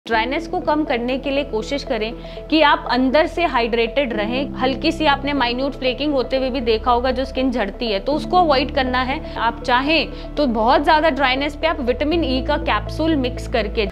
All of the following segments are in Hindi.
ड्राइनेस को कम करने के लिए कोशिश करें कि आप अंदर से हाइड्रेटेड रहें। हल्की सी आपने माइन्यूट फ्लेकिंग होते हुए भी देखा होगा जो स्किन झड़ती है, तो उसको अवॉइड करना है। आप चाहें तो बहुत ज़्यादा ड्राइनेस पे आप विटामिन ई का कैप्सूल मिक्स करके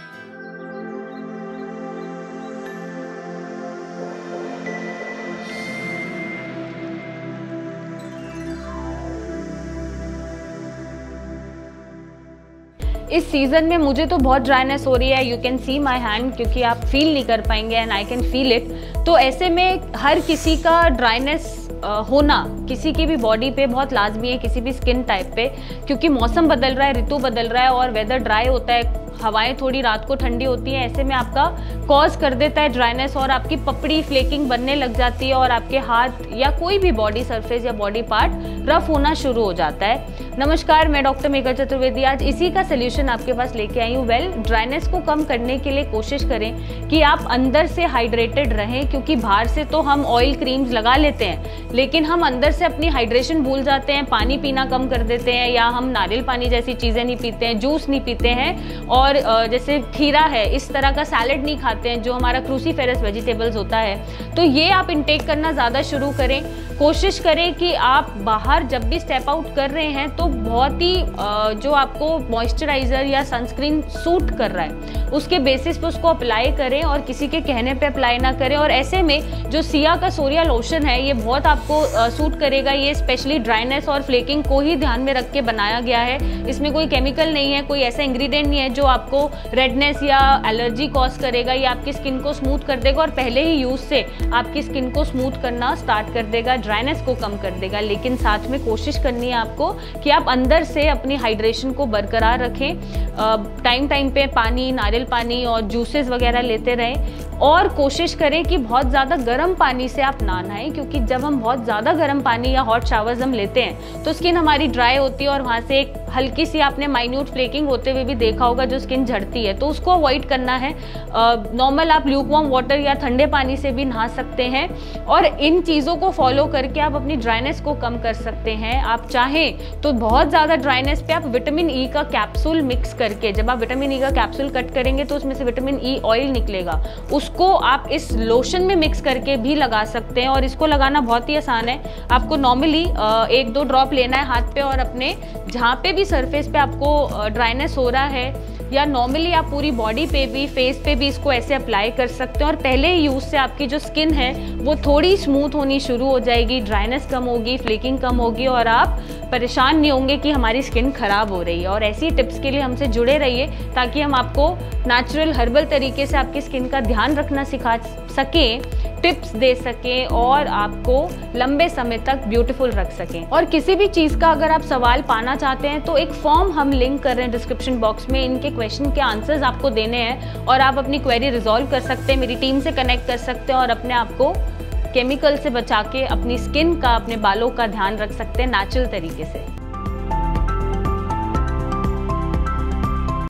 इस सीजन में मुझे तो बहुत ड्राइनेस हो रही है। You can see my hand, क्योंकि आप फील नहीं कर पाएंगे and I can feel it. तो ऐसे में हर किसी का ड्राइनेस होना किसी की भी बॉडी पे बहुत लाजमी है, किसी भी स्किन टाइप पे, क्योंकि मौसम बदल रहा है, ऋतु बदल रहा है और वेदर ड्राई होता है, हवाएं थोड़ी रात को ठंडी होती हैं। ऐसे में आपका कॉज कर देता है ड्राइनेस और आपकी पपड़ी फ्लेकिंग बनने लग जाती है और आपके हाथ या कोई भी बॉडी सरफेस या बॉडी पार्ट रफ होना शुरू हो जाता है। नमस्कार, मैं डॉक्टर मेघा चतुर्वेदी आज इसी का सोल्यूशन आपके पास लेके आई हूँ। ड्राइनेस को कम करने के लिए कोशिश करें कि आप अंदर से हाइड्रेटेड रहें, क्योंकि बाहर से तो हम ऑयल क्रीम्स लगा लेते हैं लेकिन हम अंदर से अपनी हाइड्रेशन भूल जाते हैं। पानी पीना कम कर देते हैं या हम नारियल पानी जैसी चीज़ें नहीं पीते हैं, जूस नहीं पीते हैं और जैसे खीरा है इस तरह का सैलेड नहीं खाते हैं जो हमारा क्रूसीफेरस वेजिटेबल्स होता है। तो ये आप इनटेक करना ज़्यादा शुरू करें। कोशिश करें कि आप बाहर जब भी स्टेप आउट कर रहे हैं तो बहुत ही जो आपको मॉइस्चराइज़र या सनस्क्रीन सूट कर रहा है उसके बेसिस पे उसको अप्लाई करें और किसी के कहने पे अप्लाई ना करें। और ऐसे में जो सिया का सोरिया लोशन है ये बहुत आपको सूट करेगा। ये स्पेशली ड्राइनेस और फ्लेकिंग को ही ध्यान में रख के बनाया गया है। इसमें कोई केमिकल नहीं है, कोई ऐसा इंग्रेडिएंट नहीं है जो आपको रेडनेस या एलर्जी कॉज करेगा। ये आपकी स्किन को स्मूथ कर देगा और पहले ही यूज से आपकी स्किन को स्मूथ करना स्टार्ट कर देगा, ड्राइनेस को कम कर देगा। लेकिन साथ में कोशिश करनी है आपको कि आप अंदर से अपनी हाइड्रेशन को बरकरार रखें। टाइम टाइम पे पानी, नारियल पानी और जूसेस वगैरह लेते रहें और कोशिश करें कि बहुत ज़्यादा गर्म पानी से आप ना नहाएं, क्योंकि जब हम बहुत ज़्यादा गर्म पानी या हॉट शावर्स हम लेते हैं तो स्किन हमारी ड्राई होती है और वहाँ से एक हल्की सी आपने माइन्यूट फ्लेकिंग होते हुए भी देखा होगा जो स्किन झड़ती है, तो उसको अवॉइड करना है। नॉर्मल आप ल्यूकवार्म वाटर या ठंडे पानी से भी नहा सकते हैं और इन चीज़ों को फॉलो करके आप अपनी ड्राइनेस को कम कर सकते हैं। आप चाहें तो बहुत ज़्यादा ड्राइनेस पे आप विटामिन ई का कैप्सूल मिक्स करके, जब आप विटामिन ई का कैप्सूल कट करेंगे तो उसमें से विटामिन ई ऑयल निकलेगा, उसको आप इस लोशन में मिक्स करके भी लगा सकते हैं। और इसको लगाना बहुत ही आसान है। आपको नॉर्मली 1-2 ड्रॉप लेना है हाथ पे और अपने जहाँ पे भी सरफेस पे आपको ड्राइनेस हो रहा है या नॉर्मली आप पूरी बॉडी पे भी, फेस पे भी इसको ऐसे अप्लाई कर सकते हैं और पहले यूज से आपकी जो स्किन है वो थोड़ी स्मूथ होनी शुरू हो जाएगी, ड्राइनेस कम होगी, फ्लेकिंग कम होगी और आप परेशान नहीं होंगे कि हमारी स्किन खराब हो रही है। और ऐसी टिप्स के लिए हमसे जुड़े रहिए ताकि हम आपको नेचुरल हर्बल तरीके से आपकी स्किन का ध्यान रखना सिखा सकें, टिप्स दे सकें और आपको लंबे समय तक ब्यूटीफुल रख सकें। और किसी भी चीज़ का अगर आप सवाल पाना चाहते हैं तो एक फॉर्म हम लिंक कर रहे हैं डिस्क्रिप्शन बॉक्स में, इनके क्वेश्चन के आंसर्स आपको देने हैं और आप अपनी क्वेरी रिजॉल्व कर सकते हैं, मेरी टीम से कनेक्ट कर सकते हैं और अपने आप को केमिकल से बचा के अपनी स्किन का, अपने बालों का ध्यान रख सकते हैं नेचुरल तरीके से।